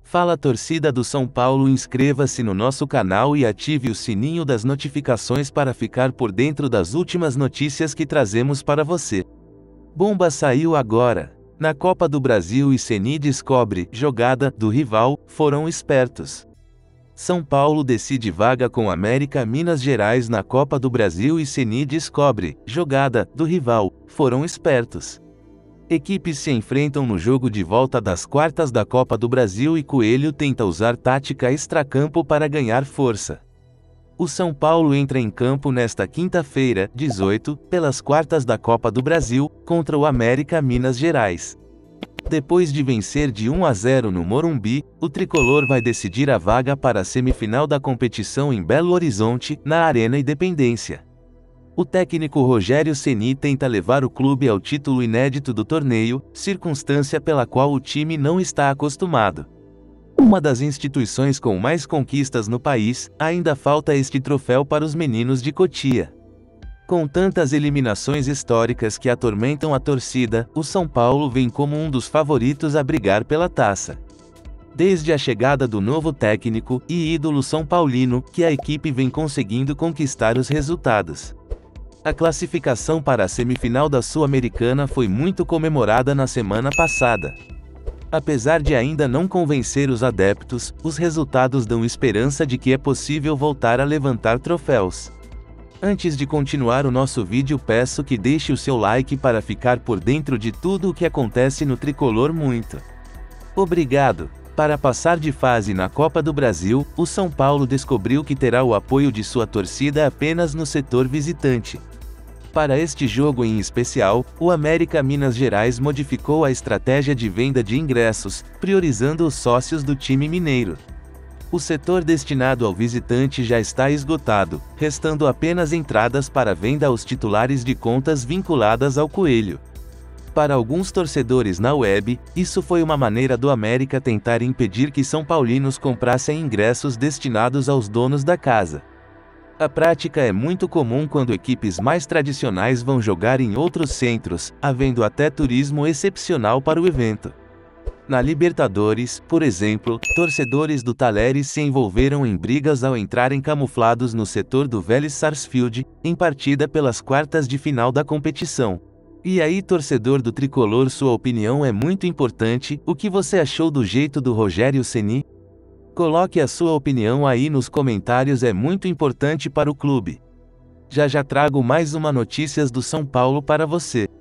Fala torcida do São Paulo, inscreva-se no nosso canal e ative o sininho das notificações para ficar por dentro das últimas notícias que trazemos para você. Bomba saiu agora. Na Copa do Brasil e Ceni descobre jogada do rival, foram espertos. São Paulo decide vaga com América Minas Gerais na Copa do Brasil e Ceni descobre jogada do rival, foram espertos. Equipes se enfrentam no jogo de volta das quartas da Copa do Brasil e Coelho tenta usar tática extracampo para ganhar força. O São Paulo entra em campo nesta quinta-feira, 18, pelas quartas da Copa do Brasil, contra o América Minas Gerais. Depois de vencer de 1-0 no Morumbi, o tricolor vai decidir a vaga para a semifinal da competição em Belo Horizonte, na Arena Independência. O técnico Rogério Ceni tenta levar o clube ao título inédito do torneio, circunstância pela qual o time não está acostumado. Uma das instituições com mais conquistas no país, ainda falta este troféu para os meninos de Cotia. Com tantas eliminações históricas que atormentam a torcida, o São Paulo vem como um dos favoritos a brigar pela taça. Desde a chegada do novo técnico e ídolo são paulino, que a equipe vem conseguindo conquistar os resultados. A classificação para a semifinal da Sul-Americana foi muito comemorada na semana passada. Apesar de ainda não convencer os adeptos, os resultados dão esperança de que é possível voltar a levantar troféus. Antes de continuar o nosso vídeo, peço que deixe o seu like para ficar por dentro de tudo o que acontece no tricolor. Muito obrigado! Para passar de fase na Copa do Brasil, o São Paulo descobriu que terá o apoio de sua torcida apenas no setor visitante. Para este jogo em especial, o América Minas Gerais modificou a estratégia de venda de ingressos, priorizando os sócios do time mineiro. O setor destinado ao visitante já está esgotado, restando apenas entradas para venda aos titulares de contas vinculadas ao Coelho. Para alguns torcedores na web, isso foi uma maneira do América tentar impedir que são paulinos comprassem ingressos destinados aos donos da casa. A prática é muito comum quando equipes mais tradicionais vão jogar em outros centros, havendo até turismo excepcional para o evento. Na Libertadores, por exemplo, torcedores do Talheres se envolveram em brigas ao entrarem camuflados no setor do Vélez Sarsfield, em partida pelas quartas de final da competição. E aí, torcedor do tricolor, sua opinião é muito importante. O que você achou do jeito do Rogério Ceni? Coloque a sua opinião aí nos comentários, é muito importante para o clube. Já trago mais uma notícias do São Paulo para você.